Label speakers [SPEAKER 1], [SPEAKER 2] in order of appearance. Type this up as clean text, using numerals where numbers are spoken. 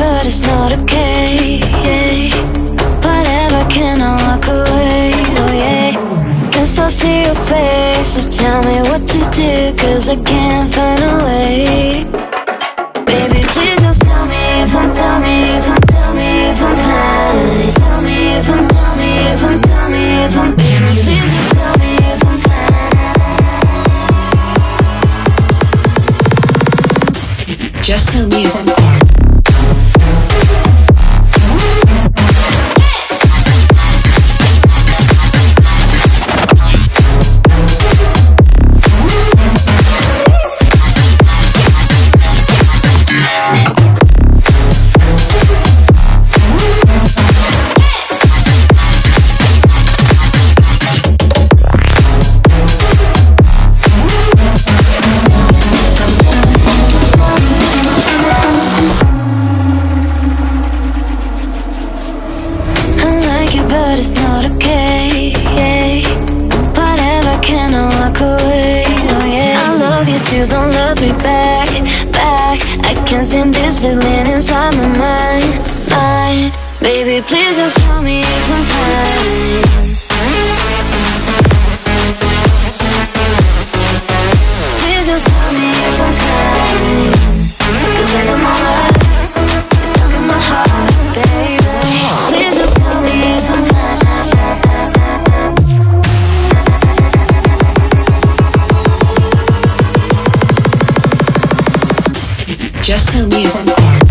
[SPEAKER 1] but it's not okay. Whatever, can I walk away? Oh yeah. Can still see your face, so tell me what to do, cause I can't find a way. Baby, please just tell me if I'm, tell me if I'm, tell me if I'm fine. Tell me if I'm, tell me if I'm, tell me if I'm, baby, please just tell me if I'm fine.
[SPEAKER 2] Just tell me if I'm fine.
[SPEAKER 1] But it's not okay. Whatever, can I walk away? Oh yeah. I love you too, don't love me back, back. I can't stand this feeling inside my mind. Baby, please just tell me if I'm fine. Please just tell me if I'm fine, cause I don't know why it's stuck in my heart, baby. Please just tell me if I'm fine.
[SPEAKER 2] Just tell me if I'm fine.